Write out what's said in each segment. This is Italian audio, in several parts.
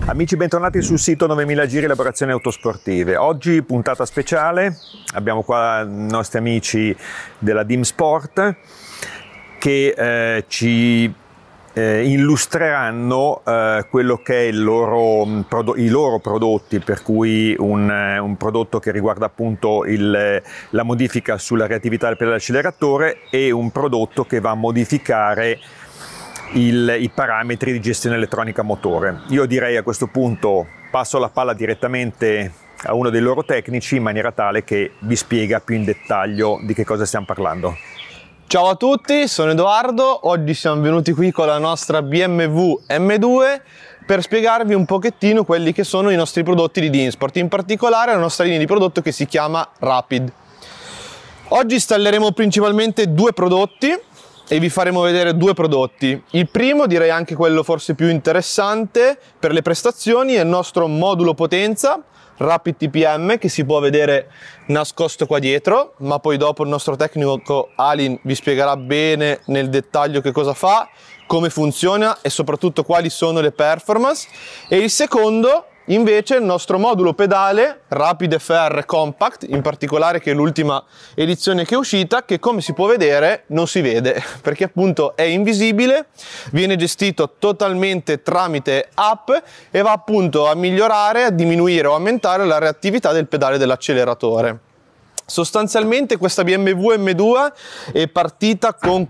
Amici, bentornati sul sito 9000 Giri Elaborazioni Autosportive. Oggi puntata speciale, abbiamo qua i nostri amici della Dim Sport che ci illustreranno quello che è i loro prodotti, per cui un prodotto che riguarda appunto la modifica sulla reattività del pedale acceleratore e un prodotto che va a modificare i parametri di gestione elettronica motore. Io direi a questo punto passo la palla direttamente a uno dei loro tecnici in maniera tale che vi spiega più in dettaglio di che cosa stiamo parlando. Ciao a tutti, sono Edoardo, oggi siamo venuti qui con la nostra BMW M2 per spiegarvi un pochettino quelli che sono i nostri prodotti di Dim Sport, in particolare la nostra linea di prodotto che si chiama Rapid. Oggi installeremo principalmente due prodotti e vi faremo vedere due prodotti. Il primo, direi anche quello forse più interessante per le prestazioni, è il nostro modulo potenza Rapid TPM, che si può vedere nascosto qua dietro, ma poi dopo il nostro tecnico Alin vi spiegherà bene nel dettaglio che cosa fa, come funziona e soprattutto quali sono le performance. E il secondo invece il nostro modulo pedale Rapid FR Compact, in particolare, che è l'ultima edizione che è uscita, che come si può vedere non si vede perché appunto è invisibile, viene gestito totalmente tramite app e va appunto a migliorare, a diminuire o aumentare la reattività del pedale dell'acceleratore. Sostanzialmente questa BMW M2 è partita con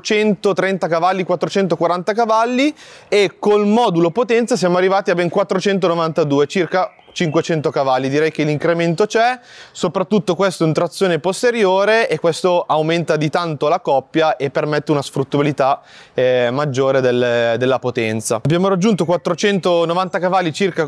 430 cavalli, 440 cavalli e col modulo potenza siamo arrivati a ben 492, circa 500 cavalli. Direi che l'incremento c'è, soprattutto questo in trazione posteriore, e questo aumenta di tanto la coppia e permette una sfruttabilità maggiore della potenza. Abbiamo raggiunto 490 cavalli, circa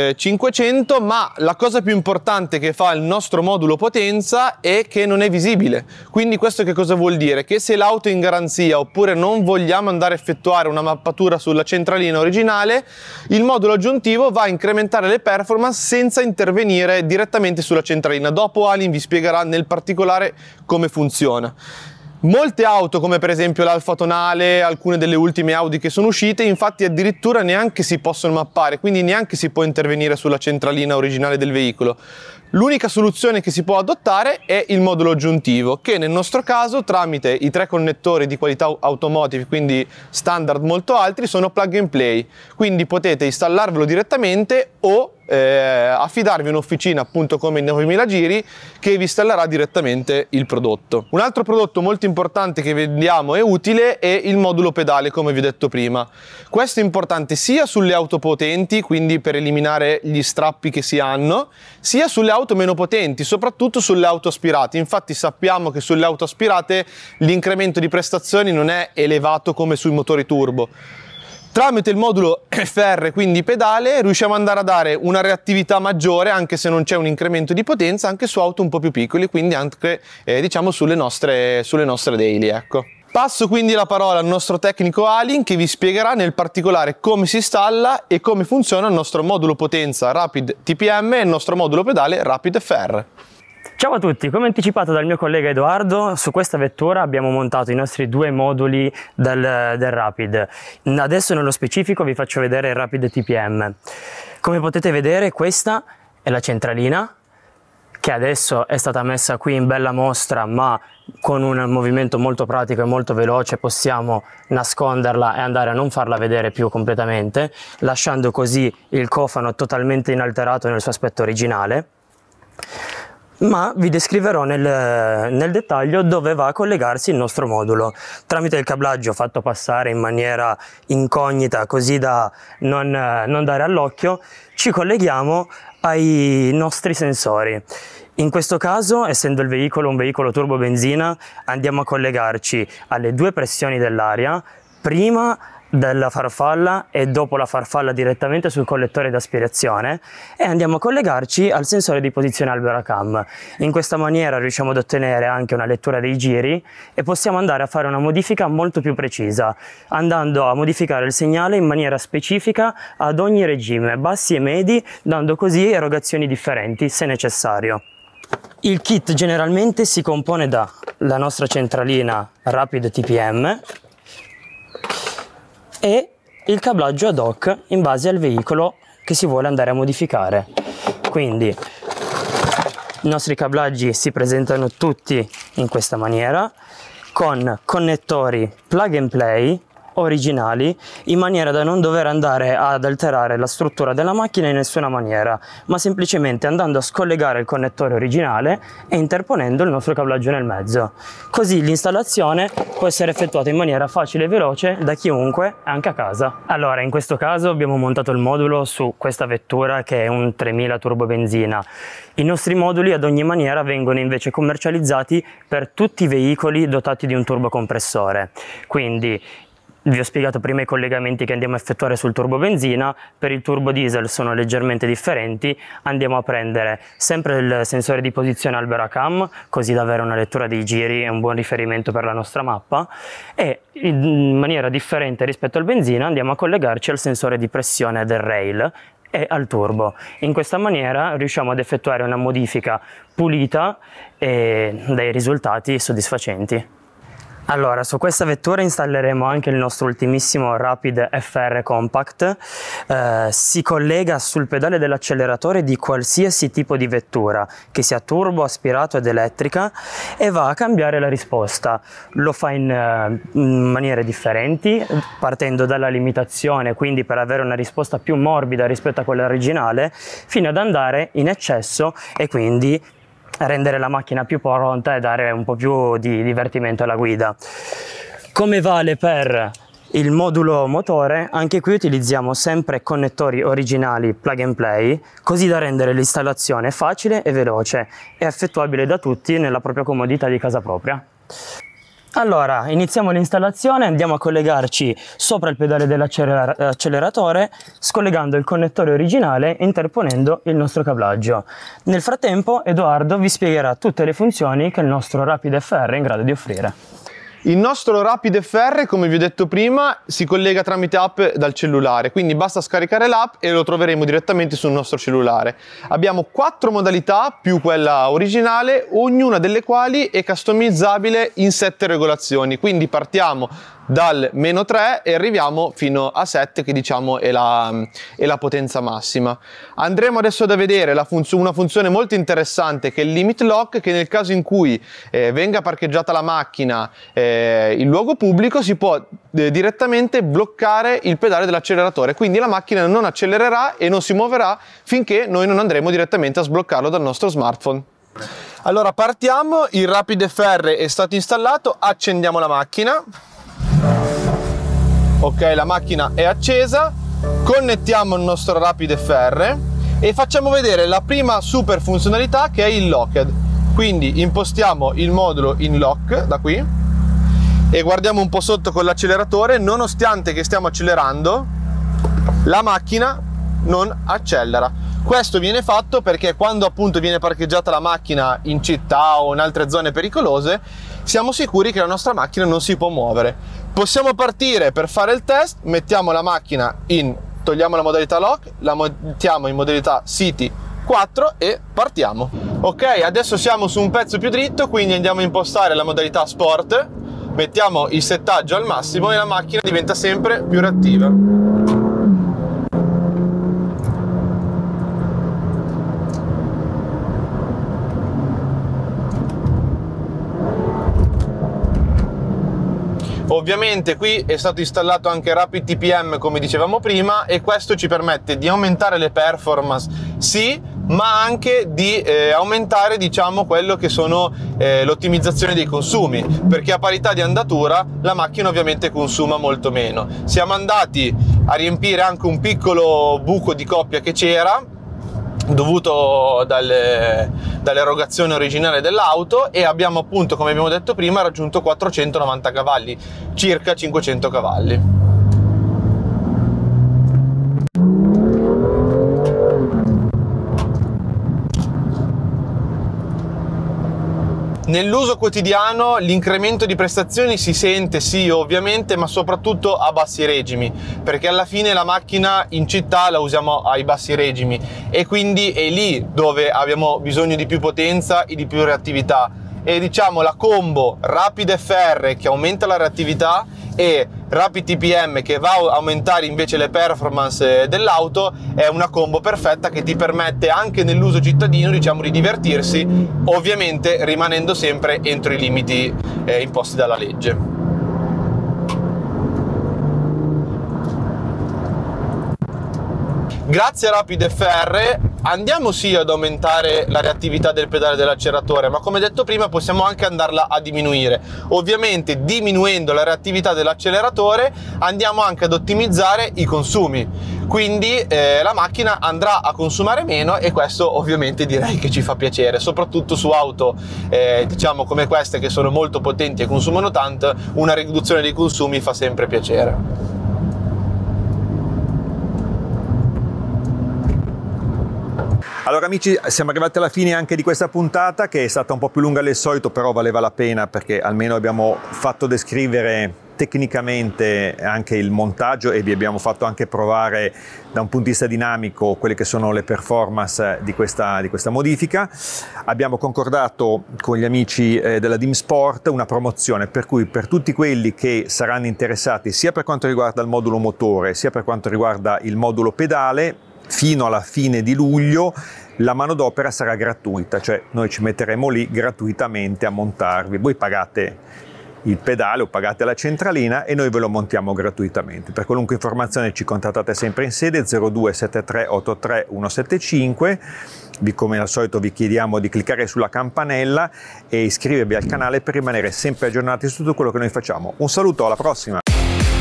500, ma la cosa più importante che fa il nostro modulo potenza è che non è visibile. Quindi questo che cosa vuol dire? Che se l'auto è in garanzia oppure non vogliamo andare a effettuare una mappatura sulla centralina originale, il modulo aggiuntivo va a incrementare le performance senza intervenire direttamente sulla centralina. Dopo Alin vi spiegherà nel particolare come funziona. Molte auto, come per esempio l'Alfa Tonale, alcune delle ultime Audi che sono uscite, infatti addirittura neanche si possono mappare, quindi neanche si può intervenire sulla centralina originale del veicolo. L'unica soluzione che si può adottare è il modulo aggiuntivo, che nel nostro caso, tramite i 3 connettori di qualità automotive, quindi standard molto alti, sono plug and play, quindi potete installarvelo direttamente o affidarvi un'officina appunto come in 9000 Giri che vi installerà direttamente il prodotto. Un altro prodotto molto importante che vediamo e utile è il modulo pedale, come vi ho detto prima. Questo è importante sia sulle auto potenti, quindi per eliminare gli strappi che si hanno, sia sulle auto meno potenti, soprattutto sulle auto aspirate. Infatti sappiamo che sulle auto aspirate l'incremento di prestazioni non è elevato come sui motori turbo. Tramite il modulo FR, quindi pedale, riusciamo ad andare a dare una reattività maggiore, anche se non c'è un incremento di potenza, anche su auto un po' più piccoli, quindi anche diciamo sulle nostre daily, ecco. Passo quindi la parola al nostro tecnico Alin, che vi spiegherà nel particolare come si installa e come funziona il nostro modulo potenza Rapid TPM e il nostro modulo pedale Rapid FR. Ciao a tutti, come anticipato dal mio collega Edoardo, su questa vettura abbiamo montato i nostri due moduli del Rapid. Adesso nello specifico vi faccio vedere il Rapid TPM. Come potete vedere, questa è la centralina, che adesso è stata messa qui in bella mostra, ma con un movimento molto pratico e molto veloce possiamo nasconderla e andare a non farla vedere più completamente, lasciando così il cofano totalmente inalterato nel suo aspetto originale. Ma vi descriverò nel dettaglio dove va a collegarsi il nostro modulo. Tramite il cablaggio fatto passare in maniera incognita, così da non dare all'occhio, ci colleghiamo ai nostri sensori. In questo caso, essendo il veicolo un veicolo turbo benzina, andiamo a collegarci alle due pressioni dell'aria, prima della farfalla e dopo la farfalla direttamente sul collettore d'aspirazione, e andiamo a collegarci al sensore di posizione Alberacam. In questa maniera riusciamo ad ottenere anche una lettura dei giri e possiamo andare a fare una modifica molto più precisa, andando a modificare il segnale in maniera specifica ad ogni regime, bassi e medi, dando così erogazioni differenti se necessario. Il kit generalmente si compone dalla nostra centralina Rapid TPM e il cablaggio ad hoc in base al veicolo che si vuole andare a modificare. Quindi i nostri cablaggi si presentano tutti in questa maniera, con connettori plug and play originali, in maniera da non dover andare ad alterare la struttura della macchina in nessuna maniera, ma semplicemente andando a scollegare il connettore originale e interponendo il nostro cablaggio nel mezzo. Così l'installazione può essere effettuata in maniera facile e veloce da chiunque, anche a casa. Allora, in questo caso abbiamo montato il modulo su questa vettura che è un 3000 turbo benzina. I nostri moduli ad ogni maniera vengono invece commercializzati per tutti i veicoli dotati di un turbocompressore. Quindi vi ho spiegato prima i collegamenti che andiamo a effettuare sul turbo benzina. Per il turbo diesel sono leggermente differenti. Andiamo a prendere sempre il sensore di posizione albero a cam, così da avere una lettura dei giri e un buon riferimento per la nostra mappa, e in maniera differente rispetto al benzina andiamo a collegarci al sensore di pressione del rail e al turbo. In questa maniera riusciamo ad effettuare una modifica pulita e dai risultati soddisfacenti. Allora, su questa vettura installeremo anche il nostro ultimissimo Rapid FR Compact. Si collega sul pedale dell'acceleratore di qualsiasi tipo di vettura, che sia turbo, aspirato ed elettrica, e va a cambiare la risposta. Lo fa in maniere differenti, partendo dalla limitazione, quindi per avere una risposta più morbida rispetto a quella originale, fino ad andare in eccesso e quindi rendere la macchina più pronta e dare un po' più di divertimento alla guida. Come vale per il modulo motore, anche qui utilizziamo sempre connettori originali plug and play, così da rendere l'installazione facile e veloce e effettuabile da tutti nella propria comodità di casa propria. Allora, iniziamo l'installazione, andiamo a collegarci sopra il pedale dell'acceleratore, scollegando il connettore originale e interponendo il nostro cablaggio. Nel frattempo, Edoardo vi spiegherà tutte le funzioni che il nostro Rapid FR è in grado di offrire. Il nostro Rapid FR, come vi ho detto prima, si collega tramite app dal cellulare, quindi basta scaricare l'app e lo troveremo direttamente sul nostro cellulare. Abbiamo 4 modalità più quella originale, ognuna delle quali è customizzabile in 7 regolazioni, quindi partiamo dal -3 e arriviamo fino a 7, che diciamo è la potenza massima. Andremo adesso a vedere una funzione molto interessante, che è il limit lock, che nel caso in cui venga parcheggiata la macchina in luogo pubblico si può direttamente bloccare il pedale dell'acceleratore, quindi la macchina non accelererà e non si muoverà finché noi non andremo direttamente a sbloccarlo dal nostro smartphone. Allora partiamo, il Rapid FR è stato installato, accendiamo la macchina. Ok, la macchina è accesa, connettiamo il nostro Rapid FR e facciamo vedere la prima super funzionalità, che è il locked. Quindi impostiamo il modulo in lock da qui e guardiamo un po' sotto con l'acceleratore. Nonostante che stiamo accelerando, la macchina non accelera. Questo viene fatto perché quando appunto viene parcheggiata la macchina in città o in altre zone pericolose, siamo sicuri che la nostra macchina non si può muovere. Possiamo partire per fare il test, mettiamo la macchina togliamo la modalità lock, la mettiamo in modalità City 4 e partiamo. Ok, adesso siamo su un pezzo più dritto, quindi andiamo a impostare la modalità Sport, mettiamo il settaggio al massimo e la macchina diventa sempre più reattiva. Ovviamente qui è stato installato anche Rapid TPM, come dicevamo prima, e questo ci permette di aumentare le performance, sì, ma anche di aumentare, diciamo, quello che sono l'ottimizzazione dei consumi, perché a parità di andatura la macchina ovviamente consuma molto meno. Siamo andati a riempire anche un piccolo buco di coppia che c'era, dovuto dall'erogazione originale dell'auto, e abbiamo appunto, come abbiamo detto prima, raggiunto 490 cavalli, circa 500 cavalli. Nell'uso quotidiano l'incremento di prestazioni si sente, sì, ovviamente, ma soprattutto a bassi regimi, perché alla fine la macchina in città la usiamo ai bassi regimi e quindi è lì dove abbiamo bisogno di più potenza e di più reattività. E diciamo la combo Rapid FR che aumenta la reattività e Rapid TPM che va a aumentare invece le performance dell'auto, è una combo perfetta che ti permette anche nell'uso cittadino, diciamo, di divertirsi, ovviamente rimanendo sempre entro i limiti imposti dalla legge. Grazie a Rapid FR andiamo sì ad aumentare la reattività del pedale dell'acceleratore, ma come detto prima possiamo anche andarla a diminuire. Ovviamente diminuendo la reattività dell'acceleratore andiamo anche ad ottimizzare i consumi, quindi la macchina andrà a consumare meno, e questo ovviamente direi che ci fa piacere, soprattutto su auto diciamo come queste che sono molto potenti e consumano tanto. Una riduzione dei consumi fa sempre piacere. Allora amici, siamo arrivati alla fine anche di questa puntata, che è stata un po' più lunga del solito, però valeva la pena perché almeno abbiamo fatto descrivere tecnicamente anche il montaggio e vi abbiamo fatto anche provare da un punto di vista dinamico quelle che sono le performance di questa modifica. Abbiamo concordato con gli amici della Dim Sport una promozione per cui per tutti quelli che saranno interessati sia per quanto riguarda il modulo motore sia per quanto riguarda il modulo pedale, fino alla fine di luglio la manodopera sarà gratuita, cioè noi ci metteremo lì gratuitamente a montarvi. Voi pagate il pedale o pagate la centralina e noi ve lo montiamo gratuitamente. Per qualunque informazione ci contattate sempre in sede 0273 83 175. Come al solito vi chiediamo di cliccare sulla campanella e iscrivervi al canale per rimanere sempre aggiornati su tutto quello che noi facciamo. Un saluto, alla prossima!